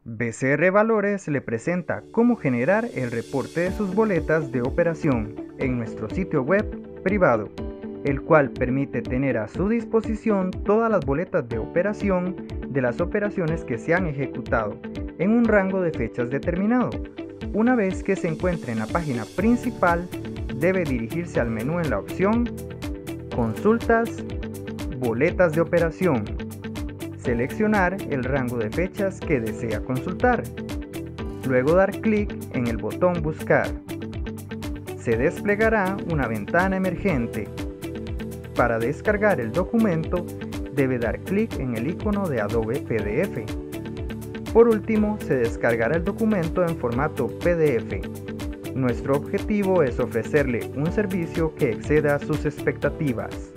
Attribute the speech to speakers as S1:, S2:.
S1: BCR Valores le presenta cómo generar el reporte de sus boletas de operación en nuestro sitio web privado, el cual permite tener a su disposición todas las boletas de operación de las operaciones que se han ejecutado en un rango de fechas determinado. Una vez que se encuentre en la página principal, debe dirigirse al menú en la opción Consultas, Boletas de operación. Seleccionar el rango de fechas que desea consultar. Luego dar clic en el botón Buscar. Se desplegará una ventana emergente. Para descargar el documento, debe dar clic en el icono de Adobe PDF. Por último, se descargará el documento en formato PDF. Nuestro objetivo es ofrecerle un servicio que exceda sus expectativas.